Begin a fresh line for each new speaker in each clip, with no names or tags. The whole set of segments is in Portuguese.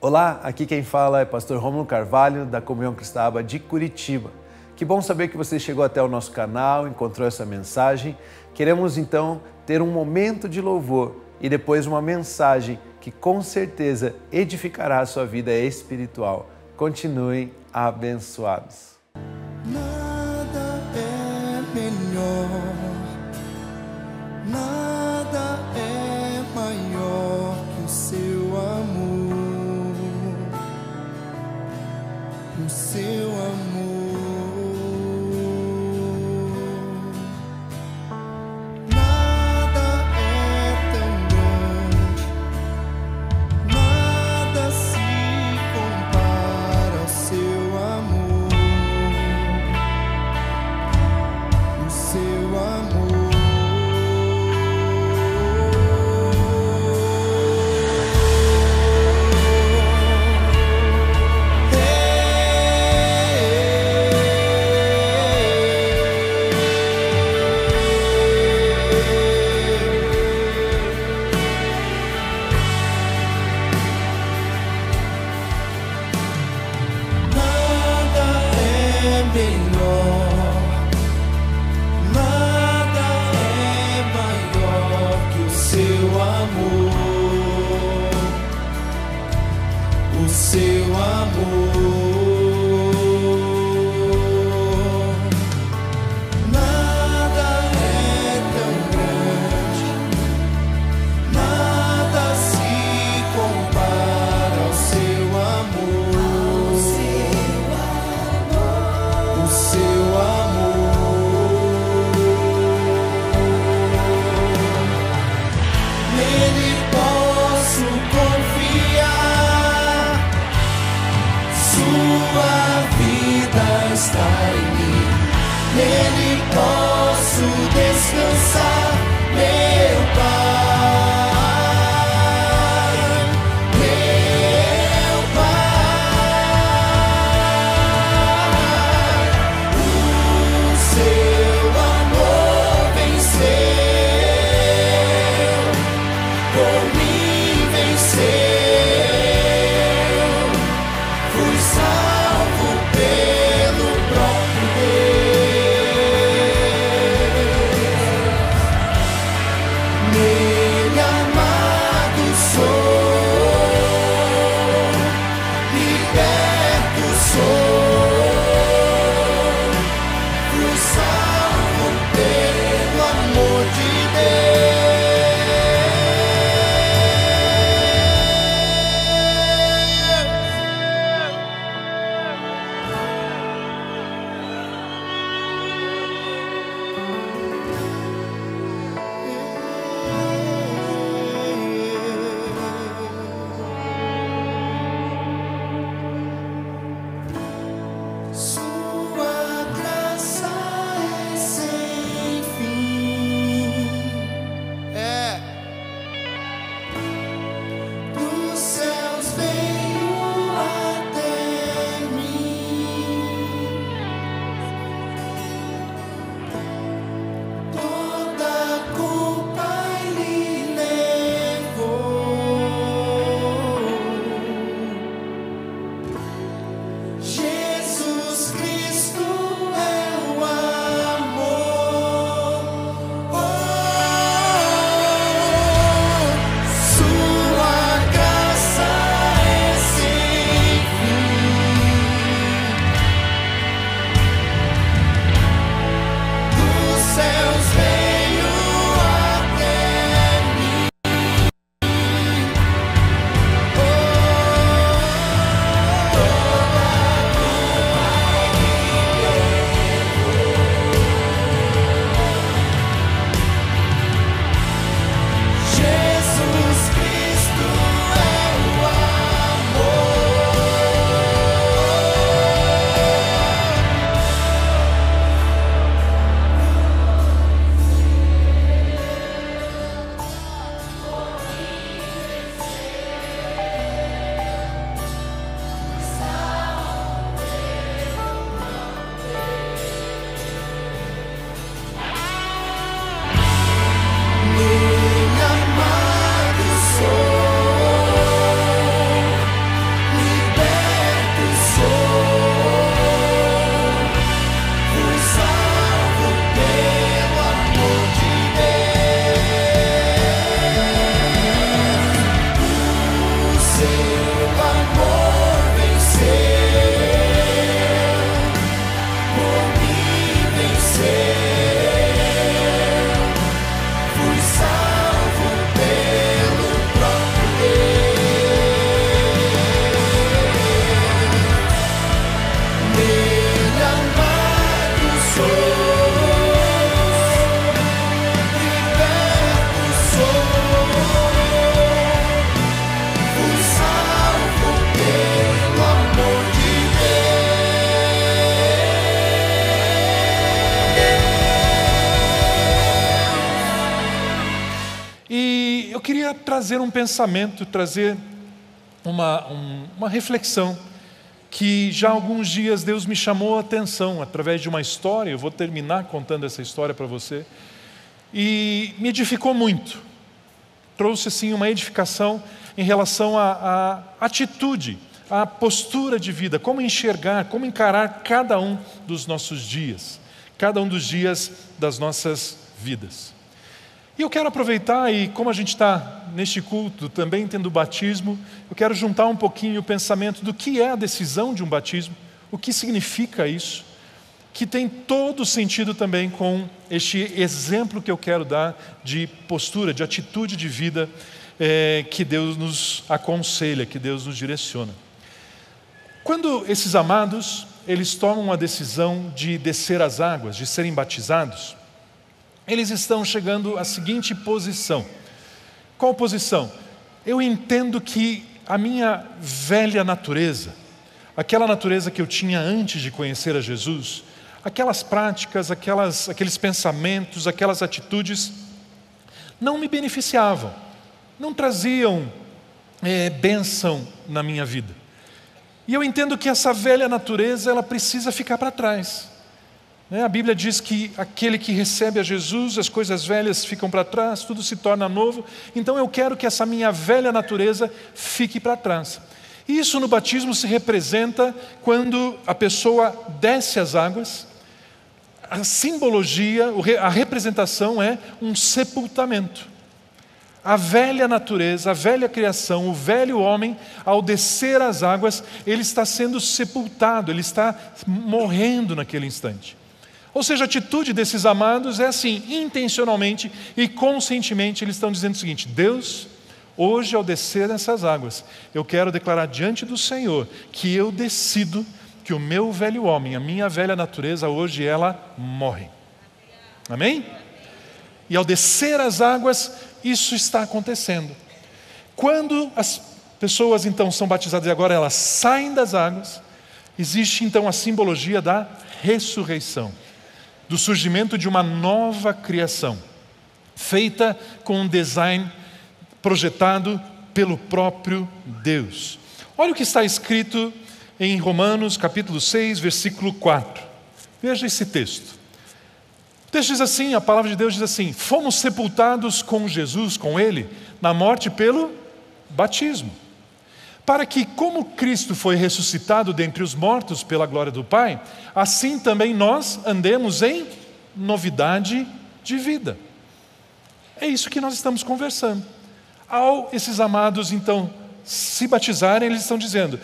Olá, aqui quem fala é Pastor Rômulo Carvalho, da Comunhão Cristã de Curitiba. Que bom saber que você chegou até o nosso canal, encontrou essa mensagem. Queremos então ter um momento de louvor e depois uma mensagem que com certeza edificará a sua vida espiritual. Continuem abençoados.
Nada é melhor, nada é maior que o seu amor, o seu amor. Nada é tão grande, nada se compara ao seu amor. Seu amor. Nada é melhor, nada é maior que o seu amor, o seu amor. Nada é tão grande, nada se compara ao seu amor, o seu amor. Nele posso confiar, sua vida está em mim. Nele posso descansar, meu Pai, meu Pai. O seu amor venceu, por mim venceu. Fui salvo pelo próprio Deus.
queria trazer um pensamento, trazer uma reflexão que já há alguns dias Deus me chamou a atenção através de uma história. Eu vou terminar contando essa história para você. E me edificou muito. Trouxe assim uma edificação em relação à atitude, à postura de vida, como enxergar, como encarar cada um dos nossos dias, cada um dos dias das nossas vidas. E eu quero aproveitar, e como a gente está neste culto também tendo batismo, eu quero juntar um pouquinho o pensamento do que é a decisão de um batismo, o que significa isso, que tem todo sentido também com este exemplo que eu quero dar de postura, de atitude de vida que Deus nos aconselha, que Deus nos direciona. Quando esses amados, eles tomam a decisão de descer as águas, de serem batizados, eles estão chegando à seguinte posição. Qual posição? Eu entendo que a minha velha natureza, aquela natureza que eu tinha antes de conhecer a Jesus, aquelas práticas, aqueles pensamentos, aquelas atitudes, não me beneficiavam, não traziam bênção na minha vida. E eu entendo que essa velha natureza, ela precisa ficar para trás. A Bíblia diz que aquele que recebe a Jesus, as coisas velhas ficam para trás, tudo se torna novo. Então eu quero que essa minha velha natureza fique para trás. E isso no batismo se representa quando a pessoa desce as águas. A simbologia, a representação é um sepultamento. A velha natureza, a velha criação, o velho homem, ao descer as águas, ele está sendo sepultado, ele está morrendo naquele instante. Ou seja, a atitude desses amados é assim, intencionalmente e conscientemente, eles estão dizendo o seguinte: Deus, hoje ao descer nessas águas, eu quero declarar diante do Senhor que eu decido que o meu velho homem, a minha velha natureza, hoje ela morre. Amém? E ao descer as águas, isso está acontecendo. Quando as pessoas então são batizadas e agora elas saem das águas, existe então a simbologia da ressurreição, do surgimento de uma nova criação, feita com um design projetado pelo próprio Deus. Olha o que está escrito em Romanos capítulo 6, versículo 4. Veja esse texto. O texto diz assim, a palavra de Deus diz assim: fomos sepultados com Jesus, com Ele, na morte pelo batismo, para que, como Cristo foi ressuscitado dentre os mortos pela glória do Pai, assim também nós andemos em novidade de vida. É isso que nós estamos conversando. Ao esses amados, então, se batizarem, eles estão dizendo: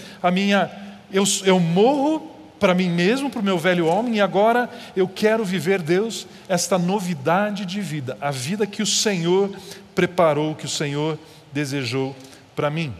eu morro para mim mesmo, para o meu velho homem, e agora eu quero viver, Deus, esta novidade de vida, a vida que o Senhor preparou, que o Senhor desejou para mim.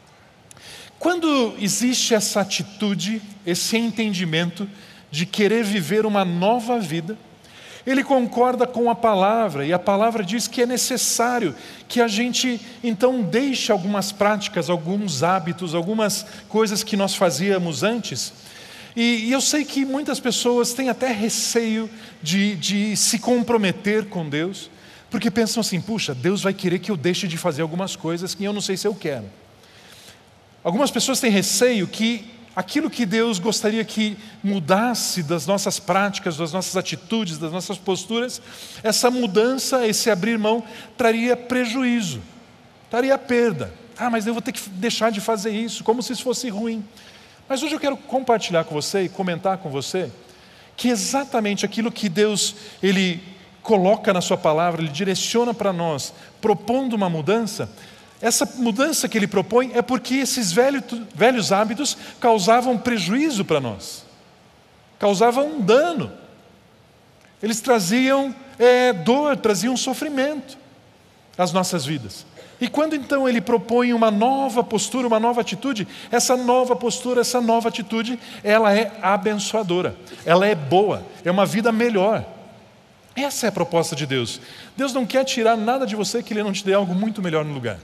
Quando existe essa atitude, esse entendimento de querer viver uma nova vida, ele concorda com a palavra, e a palavra diz que é necessário que a gente então deixe algumas práticas, alguns hábitos, algumas coisas que nós fazíamos antes. E eu sei que muitas pessoas têm até receio de se comprometer com Deus, porque pensam assim: puxa, Deus vai querer que eu deixe de fazer algumas coisas que eu não sei se eu quero. Algumas pessoas têm receio que aquilo que Deus gostaria que mudasse das nossas práticas, das nossas atitudes, das nossas posturas, essa mudança, esse abrir mão, traria prejuízo, traria perda. Mas eu vou ter que deixar de fazer isso, como se isso fosse ruim. Mas hoje eu quero compartilhar com você e comentar com você que exatamente aquilo que Deus, Ele coloca na sua palavra, Ele direciona para nós, propondo uma mudança. Essa mudança que Ele propõe é porque esses velhos hábitos causavam prejuízo para nós, causavam um dano. Eles traziam dor, traziam sofrimento às nossas vidas. E quando então Ele propõe uma nova postura, uma nova atitude, essa nova postura, essa nova atitude, ela é abençoadora, ela é boa, é uma vida melhor. Essa é a proposta de Deus. Deus não quer tirar nada de você que Ele não te dê algo muito melhor no lugar.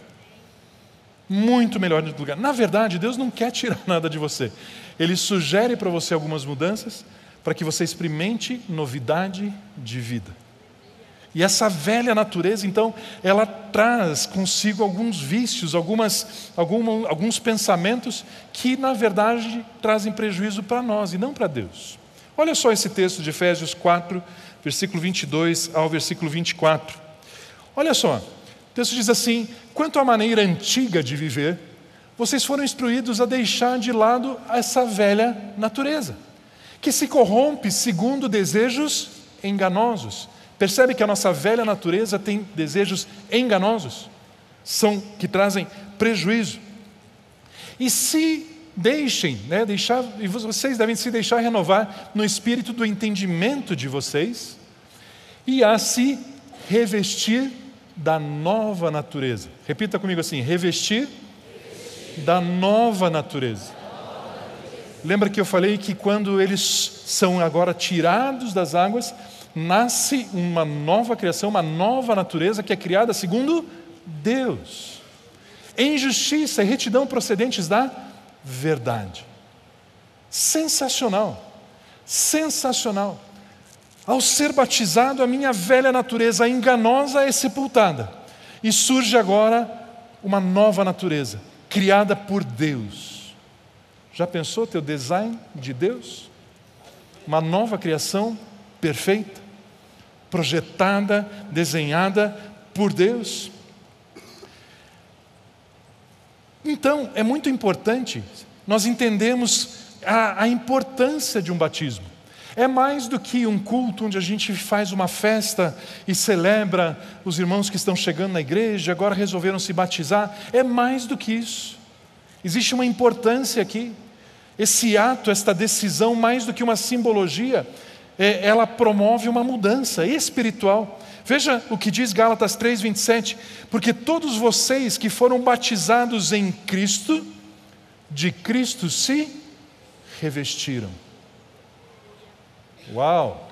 Muito melhor no lugar. Na verdade, Deus não quer tirar nada de você. Ele sugere para você algumas mudanças para que você experimente novidade de vida. E essa velha natureza, então, ela traz consigo alguns vícios, alguns pensamentos que, na verdade, trazem prejuízo para nós e não para Deus. Olha só esse texto de Efésios 4, versículo 22 ao versículo 24. Olha só, o texto diz assim: quanto à maneira antiga de viver, vocês foram instruídos a deixar de lado essa velha natureza, que se corrompe segundo desejos enganosos. Percebe que a nossa velha natureza tem desejos enganosos, que trazem prejuízo. E se deixem, e vocês devem se deixar renovar no espírito do entendimento de vocês e a se revestir da nova natureza. Repita comigo assim: revestir da nova natureza. Lembra que eu falei que quando eles são agora tirados das águas, nasce uma nova criação, uma nova natureza que é criada segundo Deus, em justiça e retidão procedentes da verdade. Sensacional, sensacional. Ao ser batizado, a minha velha natureza enganosa é sepultada e surge agora uma nova natureza, criada por Deus. Já pensou teu design de Deus? Uma nova criação perfeita, projetada, desenhada por Deus. Então, é muito importante nós entendermos a importância de um batismo. É mais do que um culto onde a gente faz uma festa e celebra os irmãos que estão chegando na igreja, agora resolveram se batizar. É mais do que isso. Existe uma importância aqui. Esse ato, esta decisão, mais do que uma simbologia, ela promove uma mudança espiritual. Veja o que diz Gálatas 3:27, porque todos vocês que foram batizados em Cristo, de Cristo se revestiram. Uau!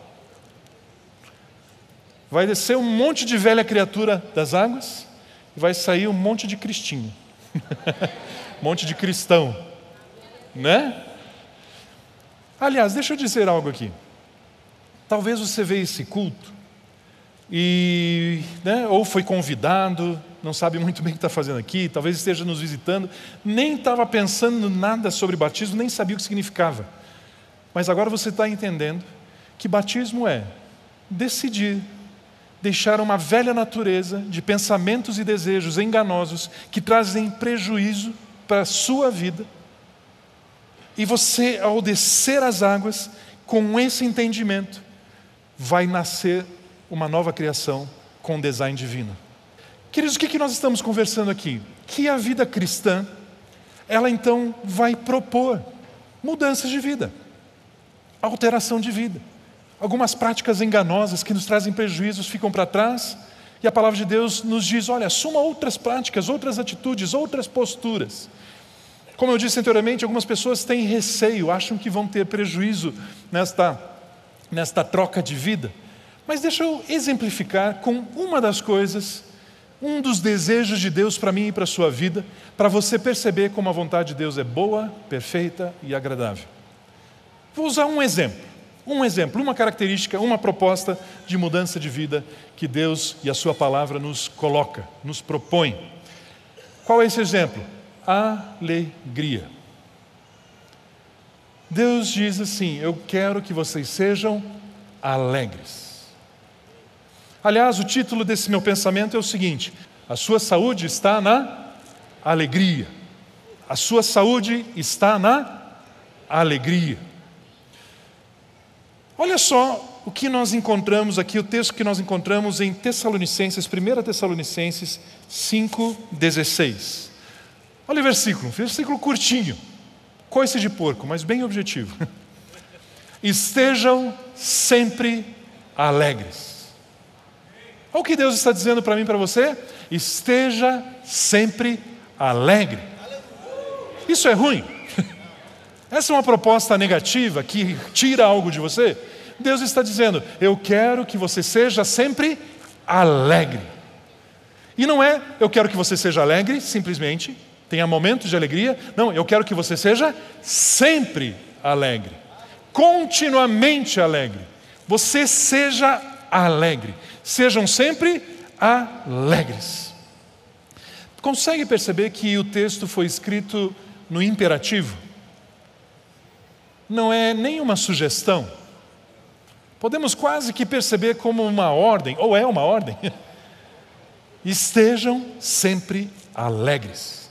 Vai descer um monte de velha criatura das águas e vai sair um monte de cristinho. Um monte de cristão, né? Aliás, deixa eu dizer algo aqui. Talvez você veja esse culto e, ou foi convidado, não sabe muito bem o que está fazendo aqui, talvez esteja nos visitando, nem estava pensando nada sobre batismo, nem sabia o que significava. Mas agora você está entendendo que batismo é decidir deixar uma velha natureza de pensamentos e desejos enganosos que trazem prejuízo para a sua vida. E você, ao descer as águas, com esse entendimento, vai nascer uma nova criação com design divino. Queridos, o que nós estamos conversando aqui? Que a vida cristã, ela então vai propor mudanças de vida, alteração de vida. Algumas práticas enganosas que nos trazem prejuízos ficam para trás, e a palavra de Deus nos diz: olha, assuma outras práticas, outras atitudes, outras posturas. Como eu disse anteriormente, algumas pessoas têm receio, acham que vão ter prejuízo nesta troca de vida. Mas deixa eu exemplificar com uma das coisas, um dos desejos de Deus para mim e para a sua vida, para você perceber como a vontade de Deus é boa, perfeita e agradável. Vou usar um exemplo, uma característica, uma proposta de mudança de vida que Deus e a sua palavra nos coloca, nos propõe. Qual é esse exemplo? Alegria. Deus diz assim: eu quero que vocês sejam alegres. Aliás, o título desse meu pensamento é o seguinte: a sua saúde está na alegria. A sua saúde está na alegria. Olha só o que nós encontramos aqui, o texto que nós encontramos em Tessalonicenses, 1 Tessalonicenses 5,16. Olha o versículo curtinho, coice de porco, mas bem objetivo. Estejam sempre alegres. Olha o que Deus está dizendo para mim e para você: esteja sempre alegre. Isso é ruim? Essa é uma proposta negativa que tira algo de você? Deus está dizendo: eu quero que você seja sempre alegre. E não é eu quero que você seja alegre, simplesmente, tenha momentos de alegria. Não, eu quero que você seja sempre alegre, continuamente alegre. Você seja alegre. Sejam sempre alegres. Consegue perceber que o texto foi escrito no imperativo? Não é nenhuma sugestão. Podemos quase que perceber como uma ordem, ou é uma ordem. Estejam sempre alegres.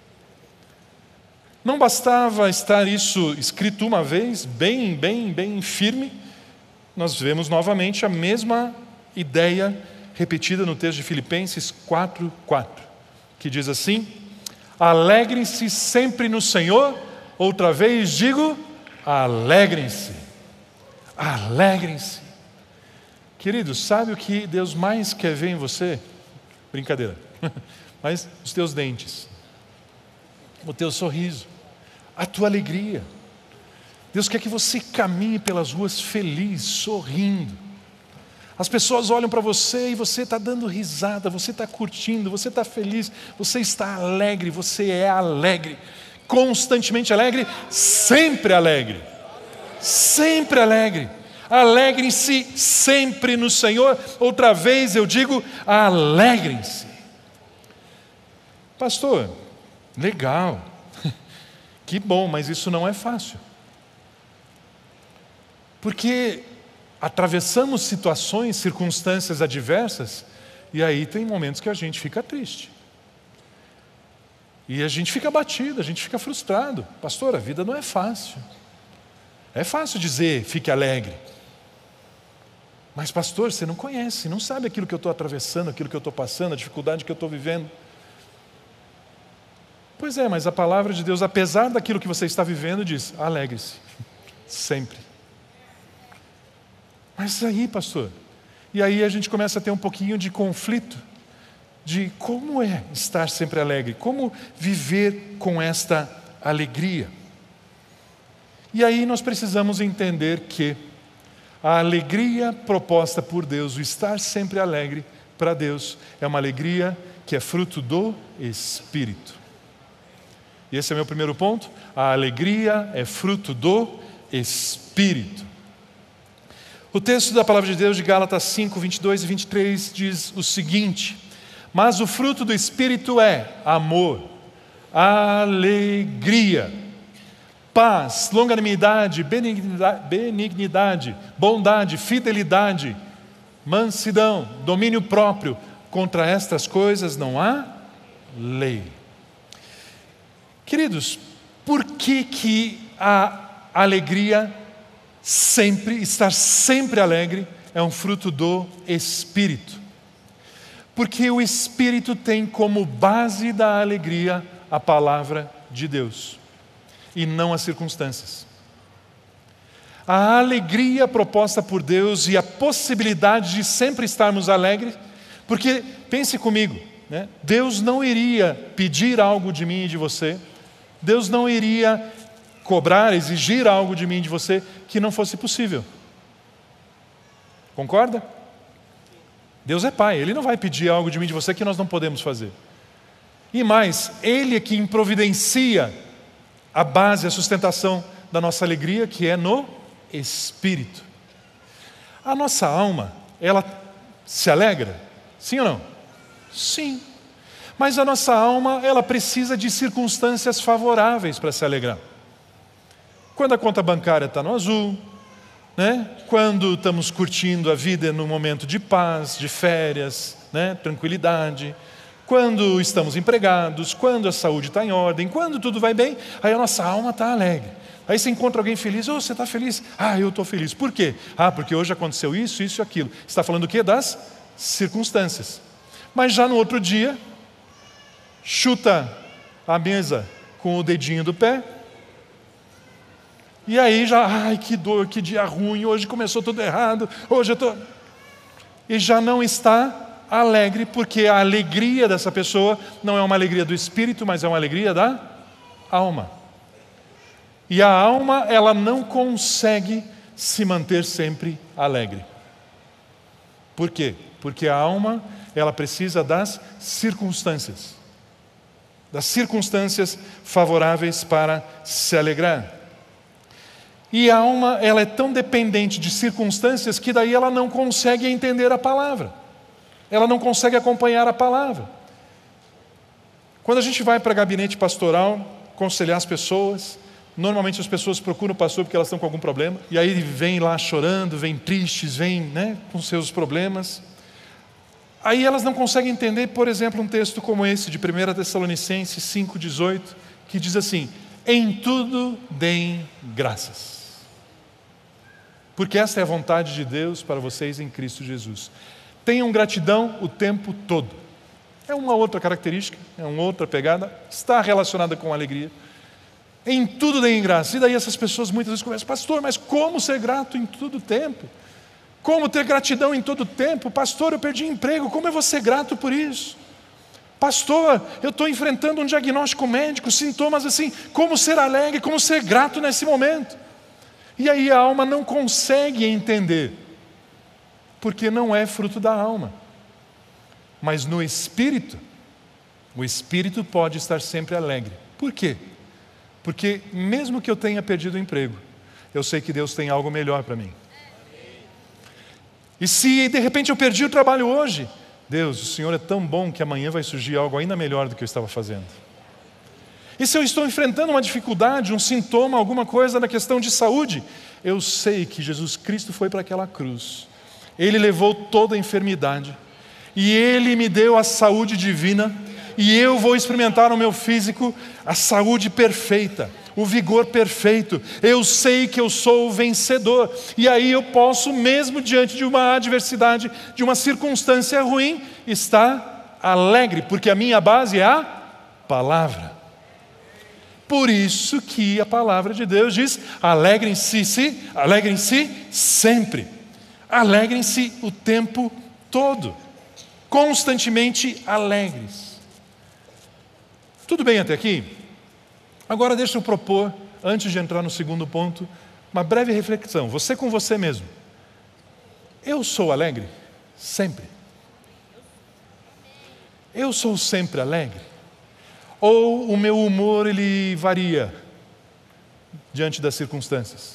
Não bastava estar isso escrito uma vez, bem firme, nós vemos novamente a mesma ideia repetida no texto de Filipenses 4:4, que diz assim: alegrem-se sempre no Senhor, outra vez digo, alegrem-se. Alegrem-se. Queridos, sabe o que Deus mais quer ver em você? Brincadeira. Mas os teus dentes, o teu sorriso, a tua alegria. Deus quer que você caminhe pelas ruas feliz, sorrindo. As pessoas olham para você e você está dando risada, você está curtindo, você está feliz, você está alegre, você é alegre. Constantemente alegre, sempre alegre. Sempre alegre. Alegrem-se sempre no Senhor. Outra vez eu digo, alegrem-se. Pastor, legal. Que bom, mas isso não é fácil. Porque atravessamos situações, circunstâncias adversas, e aí tem momentos que a gente fica triste. E a gente fica abatido, a gente fica frustrado. Pastor, a vida não é fácil. É fácil dizer, fique alegre. Mas pastor, você não conhece, não sabe aquilo que eu estou atravessando, aquilo que eu estou passando, a dificuldade que eu estou vivendo. Pois é, mas a palavra de Deus, apesar daquilo que você está vivendo, diz, alegre-se, sempre. Mas aí, pastor, e aí a gente começa a ter um pouquinho de conflito, de como é estar sempre alegre, como viver com esta alegria. E aí nós precisamos entender que a alegria proposta por Deus, o estar sempre alegre para Deus, é uma alegria que é fruto do Espírito. E esse é o meu primeiro ponto. A alegria é fruto do Espírito. O texto da palavra de Deus de Gálatas 5, 22 e 23 diz o seguinte: mas o fruto do Espírito é amor, alegria, paz, longanimidade, benignidade, bondade, fidelidade, mansidão, domínio próprio. Contra estas coisas não há lei. Queridos, por que a alegria estar sempre alegre, é um fruto do Espírito? Porque o Espírito tem como base da alegria a palavra de Deus, e não as circunstâncias. A alegria proposta por Deus e a possibilidade de sempre estarmos alegres, porque, pense comigo, né? Deus não iria pedir algo de mim e de você, Deus não iria cobrar, exigir algo de mim e de você que não fosse possível. Concorda? Deus é Pai, Ele não vai pedir algo de mim e de você que nós não podemos fazer. E mais, Ele é quem providencia a base, a sustentação da nossa alegria, que é no Espírito. A nossa alma, ela se alegra? Sim ou não? Sim. Mas a nossa alma, ela precisa de circunstâncias favoráveis para se alegrar. Quando a conta bancária está no azul, né? Quando estamos curtindo a vida num momento de paz, de férias, né? Tranquilidade, quando estamos empregados, quando a saúde está em ordem, quando tudo vai bem, aí a nossa alma está alegre. Aí você encontra alguém feliz, você está feliz? Eu estou feliz. Por quê? Porque hoje aconteceu isso, isso e aquilo. Você está falando o quê? Das circunstâncias. Mas já no outro dia, chuta a mesa com o dedinho do pé, e aí já, que dor, que dia ruim, hoje começou tudo errado, hoje eu estou... E já não está alegre, porque a alegria dessa pessoa não é uma alegria do espírito, mas é uma alegria da alma. E a alma, ela não consegue se manter sempre alegre. Por quê? Porque a alma, ela precisa das circunstâncias favoráveis para se alegrar. E a alma, ela é tão dependente de circunstâncias que daí ela não consegue entender a palavra. Ela não consegue acompanhar a palavra. Quando a gente vai para gabinete pastoral, aconselhar as pessoas, normalmente as pessoas procuram o pastor porque elas estão com algum problema. E aí vêm lá chorando, vêm tristes, vêm com seus problemas. Aí elas não conseguem entender, por exemplo, um texto como esse de 1 Tessalonicenses 5,18, que diz assim: em tudo deem graças. Porque essa é a vontade de Deus para vocês em Cristo Jesus. Tenham gratidão o tempo todo. É uma outra característica, é uma outra pegada, está relacionada com alegria. Em tudo deem graças. E daí essas pessoas muitas vezes conversam: pastor, mas como ser grato em todo o tempo? Como ter gratidão em todo o tempo? Pastor, eu perdi emprego, como eu vou ser grato por isso? Pastor, eu estou enfrentando um diagnóstico médico, sintomas assim, como ser alegre, como ser grato nesse momento? E aí a alma não consegue entender, porque não é fruto da alma. Mas no espírito, o espírito pode estar sempre alegre. Por quê? Porque mesmo que eu tenha perdido o emprego, eu sei que Deus tem algo melhor para mim. E se de repente eu perdi o trabalho hoje, Deus, o Senhor é tão bom que amanhã vai surgir algo ainda melhor do que eu estava fazendo. E se eu estou enfrentando uma dificuldade, um sintoma, alguma coisa na questão de saúde, eu sei que Jesus Cristo foi para aquela cruz. Ele levou toda a enfermidade. E Ele me deu a saúde divina. E eu vou experimentar no meu físico a saúde perfeita, o vigor perfeito. Eu sei que eu sou o vencedor. E aí eu posso, mesmo diante de uma adversidade, de uma circunstância ruim, estar alegre, porque a minha base é a palavra. Por isso que a palavra de Deus diz: alegrem-se sempre. Alegrem-se o tempo todo. Constantemente alegres. Tudo bem até aqui? Agora deixa eu propor, antes de entrar no segundo ponto, uma breve reflexão. Você com você mesmo. Eu sou alegre? Sempre. Eu sou sempre alegre? Ou o meu humor ele varia diante das circunstâncias?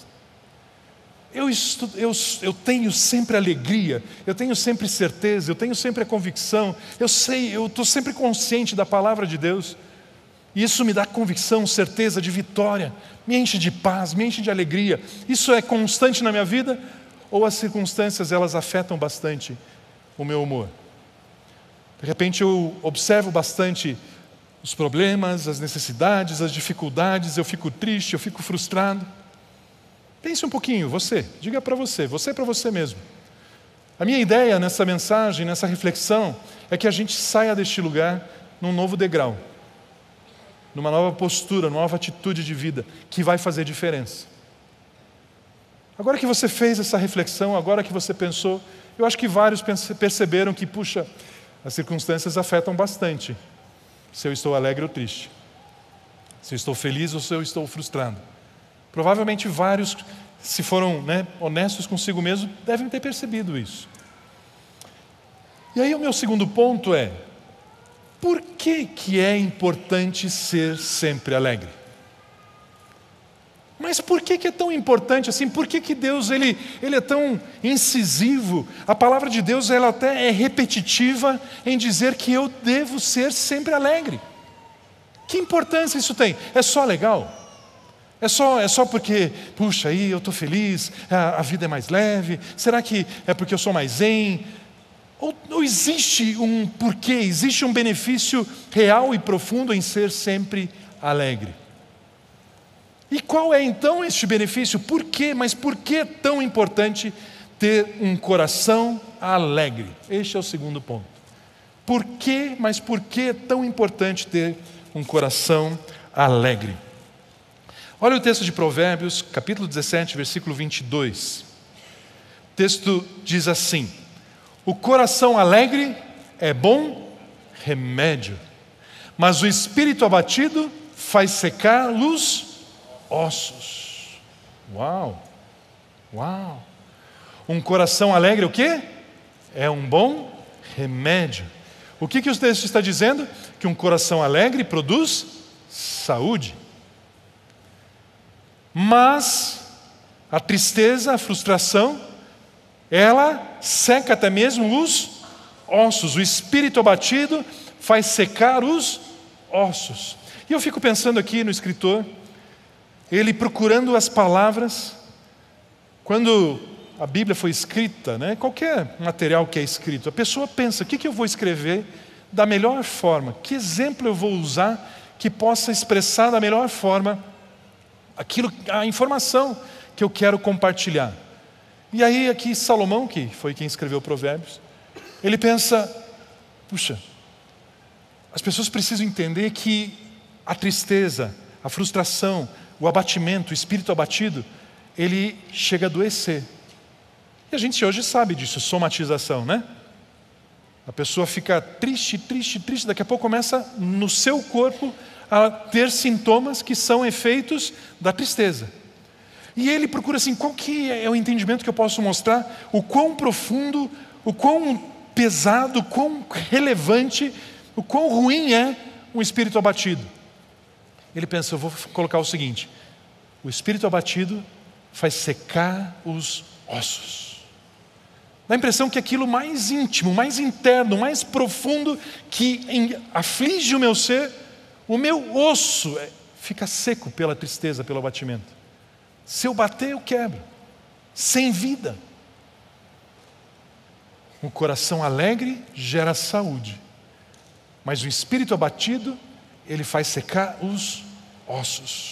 Eu tenho sempre alegria, eu tenho sempre certeza, eu tenho sempre a convicção, eu estou sempre consciente da palavra de Deus, e isso me dá convicção, certeza de vitória, me enche de paz, me enche de alegria. Isso é constante na minha vida? Ou as circunstâncias elas afetam bastante o meu humor? De repente eu observo bastante os problemas, as necessidades, as dificuldades, eu fico triste, eu fico frustrado. Pense um pouquinho, diga para você mesmo. A minha ideia nessa mensagem, nessa reflexão, é que a gente saia deste lugar num novo degrau, numa nova postura, numa nova atitude de vida, que vai fazer diferença. Agora que você fez essa reflexão, agora que você pensou, eu acho que vários perceberam que, puxa, as circunstâncias afetam bastante. Se eu estou alegre ou triste, se eu estou feliz ou se eu estou frustrado. Provavelmente vários, se foram honestos consigo mesmo, devem ter percebido isso. E aí o meu segundo ponto é: por que é importante ser sempre alegre? Mas por que é tão importante assim? Por que Deus ele é tão incisivo? A palavra de Deus ela até é repetitiva em dizer que eu devo ser sempre alegre. Que importância isso tem? É só legal? É só porque, puxa, aí eu estou feliz, a vida é mais leve? Será que é porque eu sou mais zen? Ou existe um porquê, existe um benefício real e profundo em ser sempre alegre? E qual é então este benefício? Por quê? Mas por que é tão importante ter um coração alegre? Este é o segundo ponto. Por quê? Mas por que é tão importante ter um coração alegre? Olha o texto de Provérbios, capítulo 17, versículo 22. O texto diz assim: o coração alegre é bom remédio, mas o espírito abatido faz secar os ossos. Uau! Uau! Um coração alegre o quê? É um bom remédio. O que o texto está dizendo? Que um coração alegre produz saúde. Mas A tristeza, a frustração, ela seca até mesmo os ossos. O espírito abatido faz secar os ossos. E eu fico pensando aqui no escritor, ele procurando as palavras. Quando a Bíblia foi escrita, né, qualquer material que é escrito, a pessoa pensa, o que eu vou escrever da melhor forma? Que exemplo eu vou usar que possa expressar da melhor forma a informação que eu quero compartilhar? E aí aqui Salomão, que foi quem escreveu Provérbios, ele pensa, puxa, as pessoas precisam entender que a tristeza, a frustração, o abatimento, o espírito abatido, ele chega a adoecer. E a gente hoje sabe disso, somatização, né? A pessoa fica triste, daqui a pouco começa no seu corpo a ter sintomas que são efeitos da tristeza. E ele procura assim, qual que é o entendimento que eu posso mostrar, o quão profundo, o quão pesado, o quão relevante, o quão ruim é um espírito abatido. Ele pensa, eu vou colocar o seguinte, o espírito abatido faz secar os ossos. Dá a impressão que aquilo mais íntimo, mais interno, mais profundo que aflige o meu ser, o meu osso fica seco pela tristeza, pelo abatimento. Se eu bater, eu quebro. Sem vida. O coração alegre gera saúde, mas o espírito abatido, ele faz secar os ossos.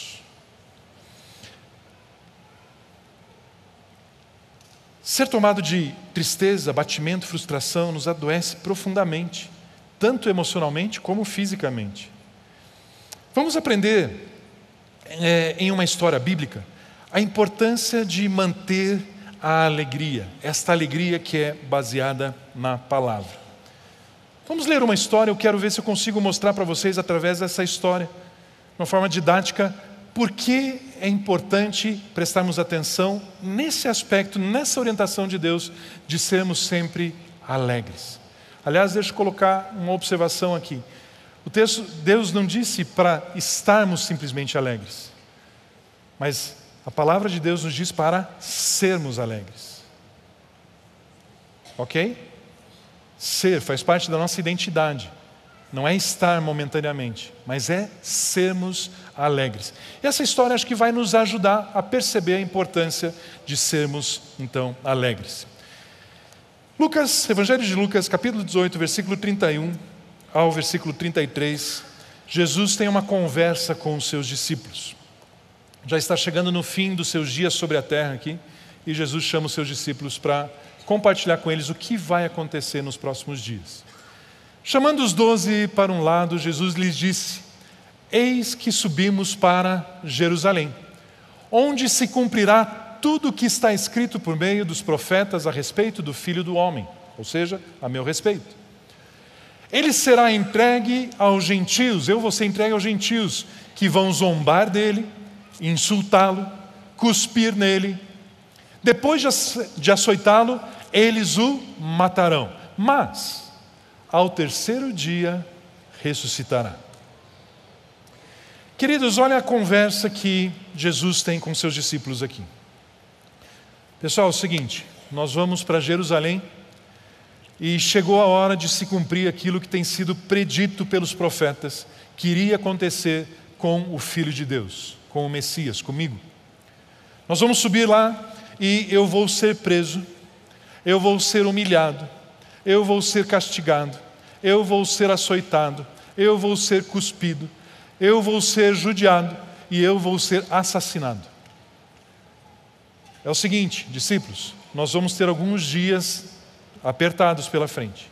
Ser tomado de tristeza, abatimento, frustração nos adoece profundamente, tanto emocionalmente como fisicamente. Vamos aprender em uma história bíblica a importância de manter a alegria, esta alegria que é baseada na palavra. Vamos ler uma história, eu quero ver se eu consigo mostrar para vocês através dessa história, de uma forma didática, por que é importante prestarmos atenção nesse aspecto, nessa orientação de Deus, de sermos sempre alegres. Aliás, deixa eu colocar uma observação aqui. O texto, Deus não disse para estarmos simplesmente alegres, mas a palavra de Deus nos diz para sermos alegres. Ok? Ser faz parte da nossa identidade. Não é estar momentaneamente, mas é sermos alegres. E essa história acho que vai nos ajudar a perceber a importância de sermos, então, alegres. Evangelho de Lucas, capítulo 18, versículo 31 ao versículo 33, Jesus tem uma conversa com os seus discípulos. Já está chegando no fim dos seus dias sobre a terra aqui, e Jesus chama os seus discípulos para compartilhar com eles o que vai acontecer nos próximos dias. Chamando os 12 para um lado, Jesus lhes disse, eis que subimos para Jerusalém, onde se cumprirá tudo o que está escrito por meio dos profetas a respeito do Filho do Homem, ou seja, a meu respeito. Ele será entregue aos gentios, eu vou ser entregue aos gentios, que vão zombar dele, insultá-lo, cuspir nele. Depois de açoitá-lo, eles o matarão. Mas ao terceiro dia ressuscitará. Queridos, olha a conversa que Jesus tem com seus discípulos aqui. Pessoal, é o seguinte, nós vamos para Jerusalém e chegou a hora de se cumprir aquilo que tem sido predito pelos profetas, que iria acontecer com o Filho de Deus, com o Messias, comigo. Nós vamos subir lá e eu vou ser preso, eu vou ser humilhado, eu vou ser castigado, eu vou ser açoitado, eu vou ser cuspido, eu vou ser judiado e eu vou ser assassinado. É o seguinte, discípulos, nós vamos ter alguns dias apertados pela frente.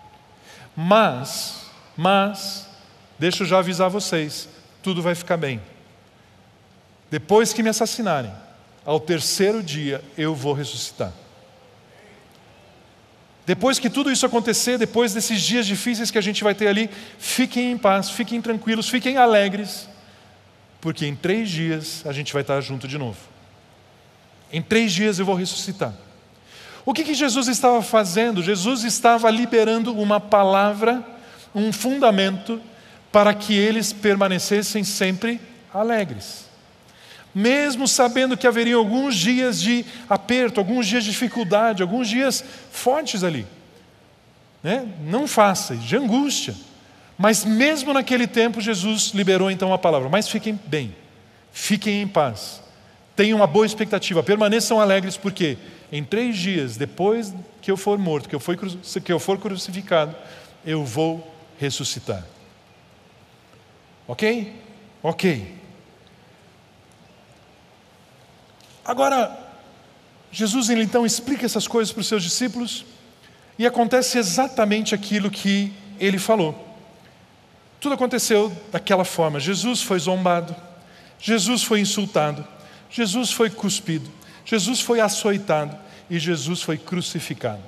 Mas, deixa eu já avisar vocês, tudo vai ficar bem. Depois que me assassinarem, ao terceiro dia eu vou ressuscitar. Depois que tudo isso acontecer, depois desses dias difíceis que a gente vai ter ali, fiquem em paz, fiquem tranquilos, fiquem alegres, porque em 3 dias a gente vai estar junto de novo. Em 3 dias eu vou ressuscitar. O que Jesus estava fazendo? Jesus estava liberando uma palavra, um fundamento, para que eles permanecessem sempre alegres. mesmo sabendo que haveriam alguns dias de aperto, alguns dias de dificuldade, alguns dias fortes ali, né? Não fáceis, de angústia. Mas mesmo naquele tempo, Jesus liberou então a palavra: mas fiquem bem, fiquem em paz, tenham uma boa expectativa, permaneçam alegres, porque em 3 dias, depois que eu for morto, que eu for crucificado, eu vou ressuscitar. Ok? Ok. Agora, Jesus ele então explica essas coisas para os seus discípulos e acontece exatamente aquilo que ele falou. Tudo aconteceu daquela forma. Jesus foi zombado, Jesus foi insultado, Jesus foi cuspido, Jesus foi açoitado e Jesus foi crucificado.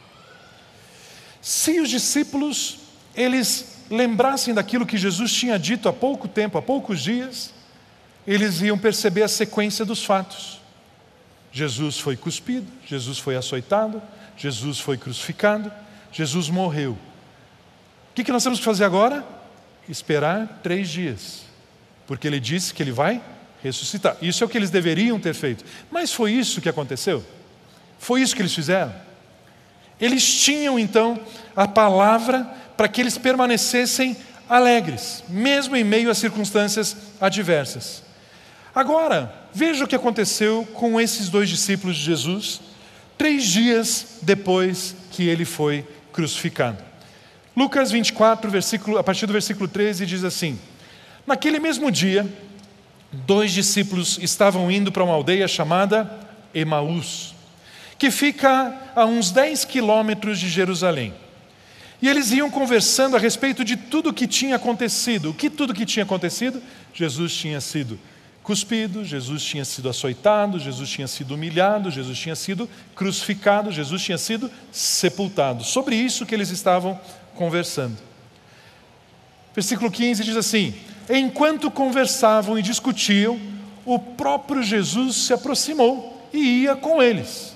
Se os discípulos eles lembrassem daquilo que Jesus tinha dito há pouco tempo, há poucos dias, eles iam perceber a sequência dos fatos. Jesus foi cuspido, Jesus foi açoitado, Jesus foi crucificado, Jesus morreu. O que nós temos que fazer agora? Esperar 3 dias, porque ele disse que ele vai ressuscitar. Isso é o que eles deveriam ter feito. Mas foi isso que aconteceu? Foi isso que eles fizeram? Eles tinham então a palavra para que eles permanecessem alegres, mesmo em meio a circunstâncias adversas. Agora, veja o que aconteceu com esses 2 discípulos de Jesus, 3 dias depois que ele foi crucificado. Lucas 24, a partir do versículo 13, diz assim: naquele mesmo dia, 2 discípulos estavam indo para uma aldeia chamada Emaús, que fica a uns 10 quilômetros de Jerusalém. E eles iam conversando a respeito de tudo o que tinha acontecido. O que tudo que tinha acontecido? Jesus tinha sido cuspido, Jesus tinha sido açoitado, Jesus tinha sido humilhado, Jesus tinha sido crucificado, Jesus tinha sido sepultado. Sobre isso que eles estavam conversando. Versículo 15 diz assim: enquanto conversavam e discutiam, o próprio Jesus se aproximou e ia com eles.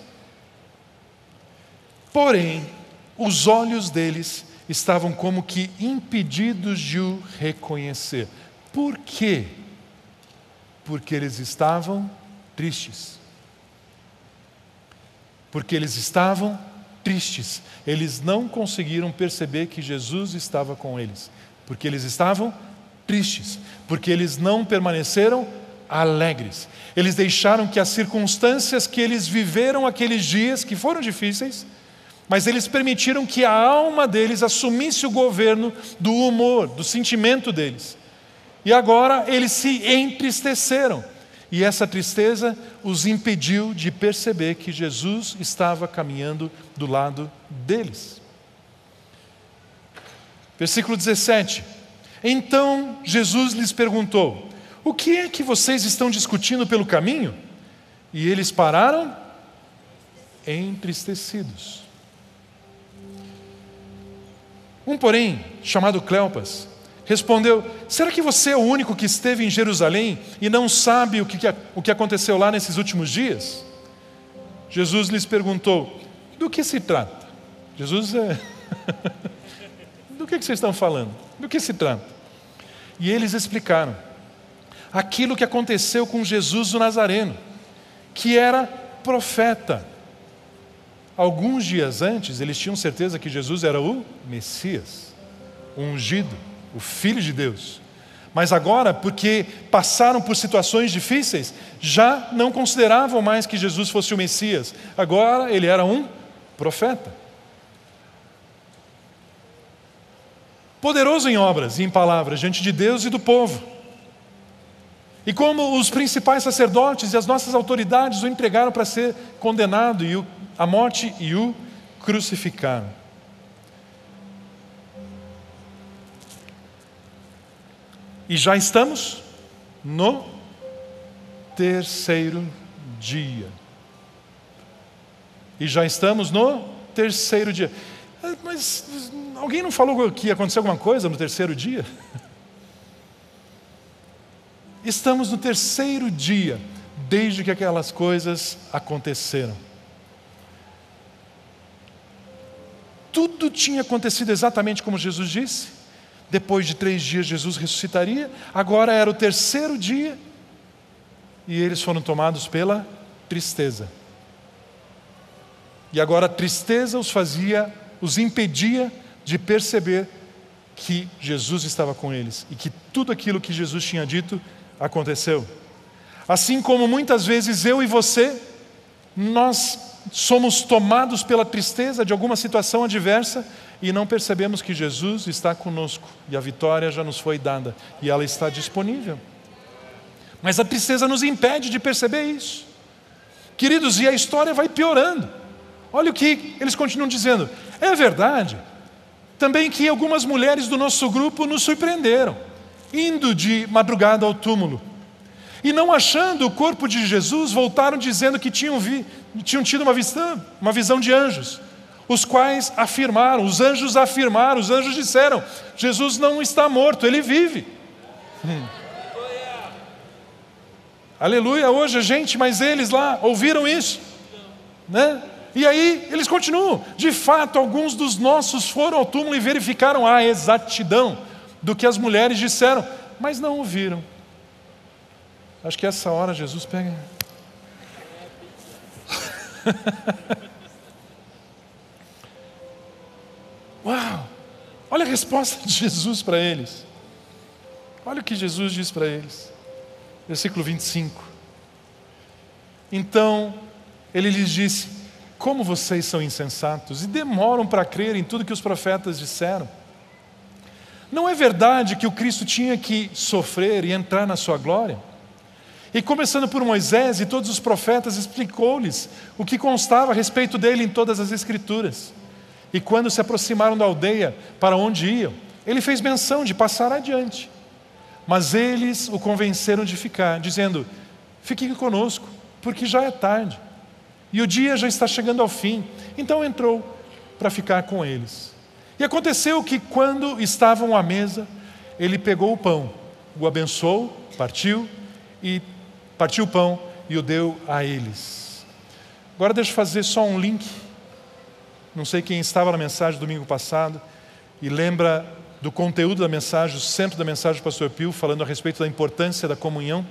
Porém, os olhos deles estavam como que impedidos de o reconhecer. Por quê? Porque eles estavam tristes. Porque eles estavam tristes. Eles não conseguiram perceber que Jesus estava com eles. Porque eles estavam tristes. Porque eles não permaneceram alegres. Eles deixaram que as circunstâncias que eles viveram aqueles dias, que foram difíceis, mas eles permitiram que a alma deles assumisse o governo do humor, do sentimento deles. E agora eles se entristeceram. E essa tristeza os impediu de perceber que Jesus estava caminhando do lado deles. Versículo 17. Então Jesus lhes perguntou: o que é que vocês estão discutindo pelo caminho? E eles pararam entristecidos. Um, porém, chamado Cleopas, respondeu: será que você é o único que esteve em Jerusalém e não sabe o que aconteceu lá nesses últimos dias? Jesus lhes perguntou: do que se trata? Do que vocês estão falando? Do que se trata? E eles explicaram aquilo que aconteceu com Jesus o Nazareno, que era profeta. Alguns dias antes, eles tinham certeza que Jesus era o Messias, o ungido, o Filho de Deus. Mas agora, porque passaram por situações difíceis, já não consideravam mais que Jesus fosse o Messias. Agora ele era um profeta. Poderoso em obras e em palavras diante de Deus e do povo. E como os principais sacerdotes e as nossas autoridades o entregaram para ser condenado à morte e o crucificaram. E já estamos no 3º dia. Mas alguém não falou que ia acontecer alguma coisa no 3º dia? Estamos no 3º dia, desde que aquelas coisas aconteceram. Tudo tinha acontecido exatamente como Jesus disse. Depois de 3 dias Jesus ressuscitaria. Agora era o 3º dia. e eles foram tomados pela tristeza. E agora a tristeza os impedia de perceber que Jesus estava com eles e que tudo aquilo que Jesus tinha dito aconteceu. Assim como muitas vezes eu e você, nós somos tomados pela tristeza de alguma situação adversa e não percebemos que Jesus está conosco e a vitória já nos foi dada e ela está disponível. Mas a tristeza nos impede de perceber isso. Queridos, e a história vai piorando. Olha o que eles continuam dizendo. É verdade também que algumas mulheres do nosso grupo nos surpreenderam, indo de madrugada ao túmulo. E não achando o corpo de Jesus, voltaram dizendo que tinham tido uma visão de anjos, os quais afirmaram, os anjos disseram, Jesus não está morto, ele vive. Aleluia, hoje a gente, mas eles lá ouviram isso, né? E aí eles continuam. De fato, alguns dos nossos foram ao túmulo e verificaram a exatidão do que as mulheres disseram, mas não ouviram. Acho que essa hora Jesus pega. Uau! Olha a resposta de Jesus para eles. Olha o que Jesus diz para eles. Versículo 25. Então, ele lhes disse: como vocês são insensatos e demoram para crer em tudo que os profetas disseram. Não é verdade que o Cristo tinha que sofrer e entrar na sua glória? E começando por Moisés e todos os profetas, explicou-lhes o que constava a respeito dele em todas as Escrituras. E quando se aproximaram da aldeia para onde iam, ele fez menção de passar adiante. Mas eles o convenceram de ficar, dizendo: fique conosco, porque já é tarde. E o dia já está chegando ao fim. Então entrou para ficar com eles. E aconteceu que quando estavam à mesa, ele pegou o pão, o abençoou, partiu o pão e o deu a eles. Agora deixa eu fazer só um link. Não sei quem estava na mensagem domingo passado e lembra do conteúdo da mensagem, o centro da mensagem do pastor Pio, falando a respeito da importância da comunhão.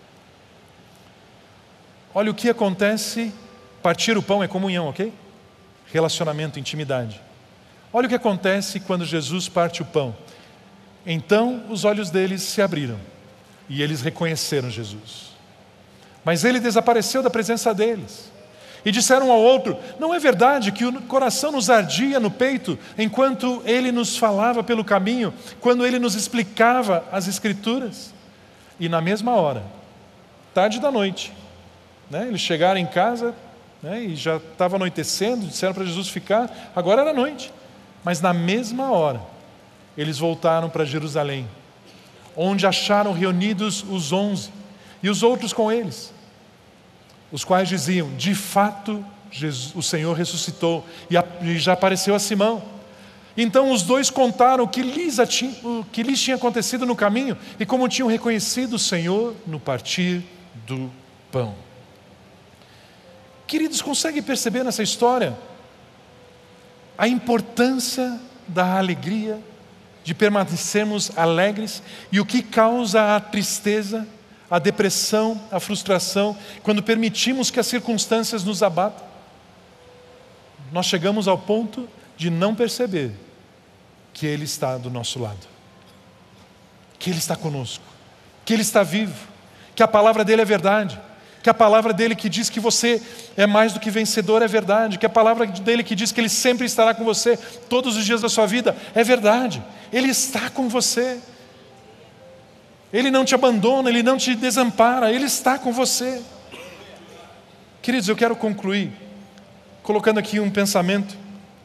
Olha o que acontece. Partir o pão é comunhão, ok? Relacionamento, intimidade. Olha o que acontece quando Jesus parte o pão. Então os olhos deles se abriram e eles reconheceram Jesus. Mas ele desapareceu da presença deles. E disseram um ao outro: não é verdade que o coração nos ardia no peito enquanto ele nos falava pelo caminho, quando ele nos explicava as Escrituras? E na mesma hora, tarde da noite, né, eles chegaram em casa, e já estava anoitecendo, disseram para Jesus ficar, agora era noite. Mas na mesma hora, eles voltaram para Jerusalém, onde acharam reunidos os 11 e os outros com eles, os quais diziam: de fato, o Senhor ressuscitou e já apareceu a Simão. Então os dois contaram o que lhes tinha acontecido no caminho e como tinham reconhecido o Senhor no partir do pão. Queridos, conseguem perceber nessa história a importância da alegria, de permanecermos alegres, e o que causa a tristeza, a depressão, a frustração, quando permitimos que as circunstâncias nos abatam? Nós chegamos ao ponto de não perceber que Ele está do nosso lado, que Ele está conosco, que Ele está vivo, que a palavra dEle é verdade, que a palavra dEle que diz que você é mais do que vencedor é verdade, que a palavra dEle que diz que Ele sempre estará com você todos os dias da sua vida é verdade. Ele está com você. Ele não te abandona, Ele não te desampara, Ele está com você. Queridos, eu quero concluir colocando aqui um pensamento.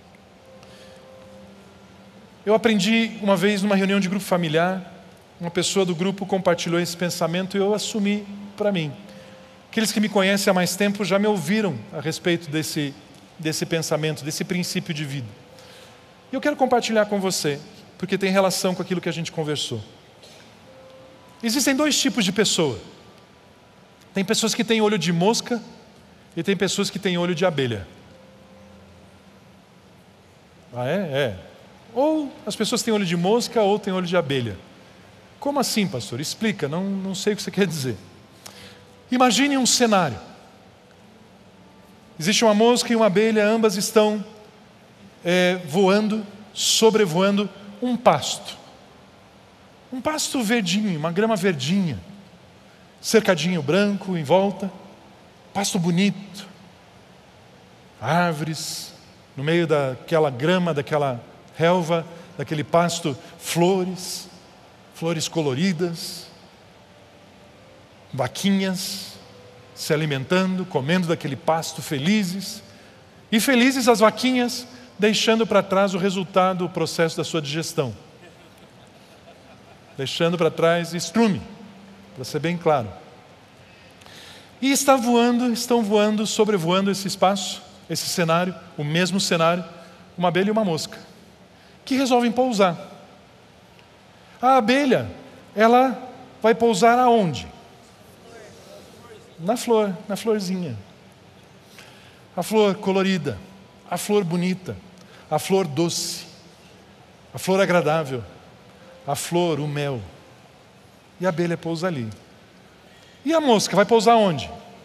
Eu aprendi uma vez numa reunião de grupo familiar, uma pessoa do grupo compartilhou esse pensamento e eu assumi para mim. Aqueles que me conhecem há mais tempo já me ouviram a respeito desse pensamento, desse princípio de vida. E eu quero compartilhar com você, porque tem relação com aquilo que a gente conversou. Existem dois tipos de pessoa. Tem pessoas que têm olho de mosca e tem pessoas que têm olho de abelha. Ah, é? Ou as pessoas têm olho de mosca ou têm olho de abelha. Como assim, pastor? Explica, não sei o que você quer dizer. Imagine um cenário. Existe uma mosca e uma abelha, ambas estão voando, sobrevoando um pasto. Um pasto verdinho, uma grama verdinha, cercadinho branco em volta, pasto bonito, árvores, no meio daquela grama, daquela relva, daquele pasto, flores coloridas, vaquinhas se alimentando, comendo daquele pasto, felizes. E felizes as vaquinhas, deixando para trás o resultado, o processo da sua digestão. Deixando para trás estrume, para ser bem claro. E estão voando, sobrevoando esse espaço, esse cenário, o mesmo cenário, uma abelha e uma mosca, que resolvem pousar. A abelha, ela vai pousar aonde? Na flor, na florzinha. A flor colorida, a flor bonita, a flor doce, a flor agradável, a flor, o mel. E a abelha pousa ali. E a mosca vai pousar onde?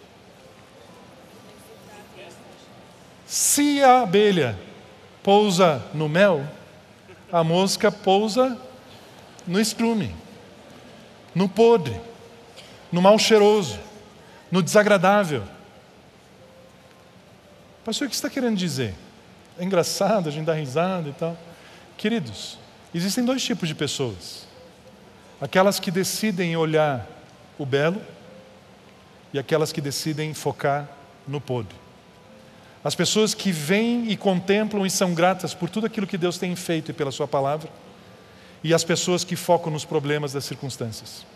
Se a abelha pousa no mel, a mosca pousa no estrume, no podre, no mal cheiroso, no desagradável. Pastor, o que você está querendo dizer? É engraçado, a gente dá risada e tal. Queridos, existem dois tipos de pessoas. Aquelas que decidem olhar o belo e aquelas que decidem focar no podre. As pessoas que vêm e contemplam e são gratas por tudo aquilo que Deus tem feito e pela sua palavra, e as pessoas que focam nos problemas das circunstâncias.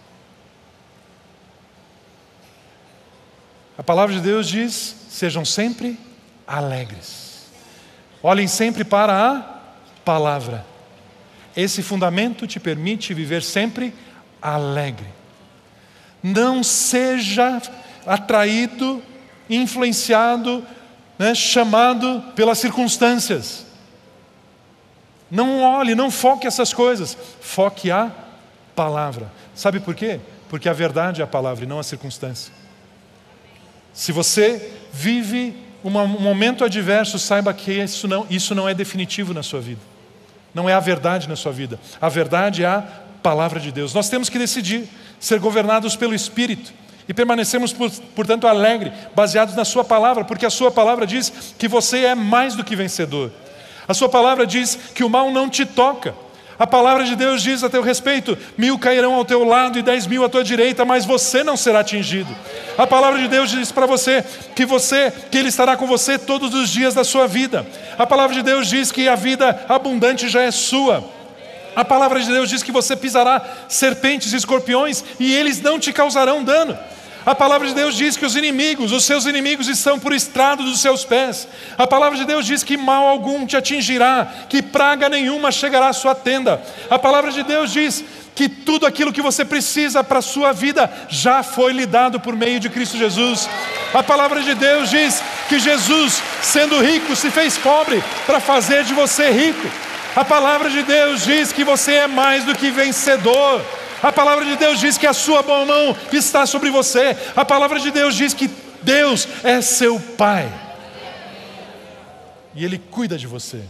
A palavra de Deus diz: sejam sempre alegres. Olhem sempre para a palavra. Esse fundamento te permite viver sempre alegre. Não seja atraído, influenciado, chamado pelas circunstâncias. Não olhe, não foque essas coisas. Foque a palavra. Sabe por quê? Porque a verdade é a palavra e não a circunstância. Se você vive um momento adverso, saiba que isso não é definitivo na sua vida. Não é a verdade na sua vida. A verdade é a palavra de Deus. Nós temos que decidir ser governados pelo Espírito e permanecemos, portanto, alegre, baseados na sua palavra, porque a sua palavra diz que você é mais do que vencedor. A sua palavra diz que o mal não te toca. A palavra de Deus diz a teu respeito: 1000 cairão ao teu lado e 10.000 à tua direita, mas você não será atingido. A palavra de Deus diz para você que Ele estará com você todos os dias da sua vida. A palavra de Deus diz que a vida abundante já é sua. A palavra de Deus diz que você pisará serpentes e escorpiões e eles não te causarão dano. A palavra de Deus diz que os seus inimigos estão por estrado dos seus pés. A palavra de Deus diz que mal algum te atingirá, que praga nenhuma chegará à sua tenda. A palavra de Deus diz que tudo aquilo que você precisa para a sua vida já foi lhe dado por meio de Cristo Jesus. A palavra de Deus diz que Jesus, sendo rico, se fez pobre para fazer de você rico. A palavra de Deus diz que você é mais do que vencedor. A palavra de Deus diz que a sua boa mão está sobre você. A palavra de Deus diz que Deus é seu Pai. E Ele cuida de você.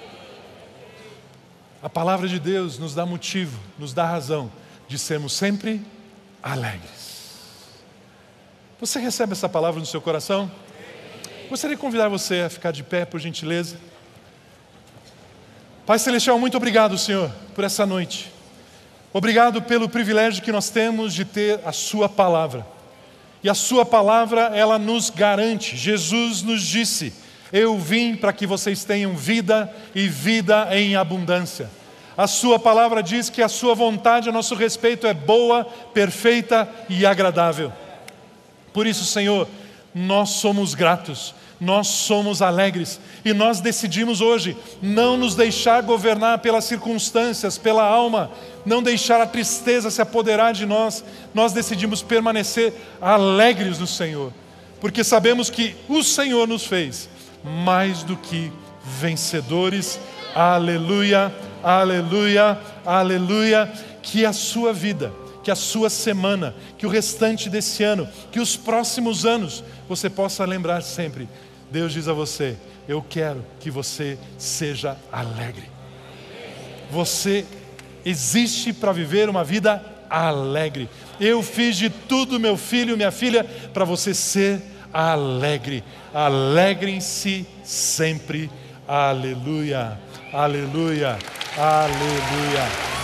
A palavra de Deus nos dá motivo, nos dá razão de sermos sempre alegres. Você recebe essa palavra no seu coração? Gostaria de convidar você a ficar de pé, por gentileza. Pai Celestial, muito obrigado, Senhor, por essa noite. Obrigado pelo privilégio que nós temos de ter a sua palavra. E a sua palavra, ela nos garante. Jesus nos disse: eu vim para que vocês tenham vida e vida em abundância. A sua palavra diz que a sua vontade a nosso respeito é boa, perfeita e agradável. Por isso, Senhor, nós somos gratos, nós somos alegres e nós decidimos hoje não nos deixar governar pelas circunstâncias, pela alma, não deixar a tristeza se apoderar de nós. Nós decidimos permanecer alegres no Senhor, porque sabemos que o Senhor nos fez mais do que vencedores. Aleluia, aleluia, aleluia. Que a sua vida, que a sua semana, que o restante desse ano, que os próximos anos, você possa lembrar sempre, Deus diz a você, eu quero que você seja alegre. Você existe para viver uma vida alegre. Eu fiz de tudo, meu filho, minha filha, para você ser alegre. Alegrem-se sempre. Aleluia, aleluia, aleluia.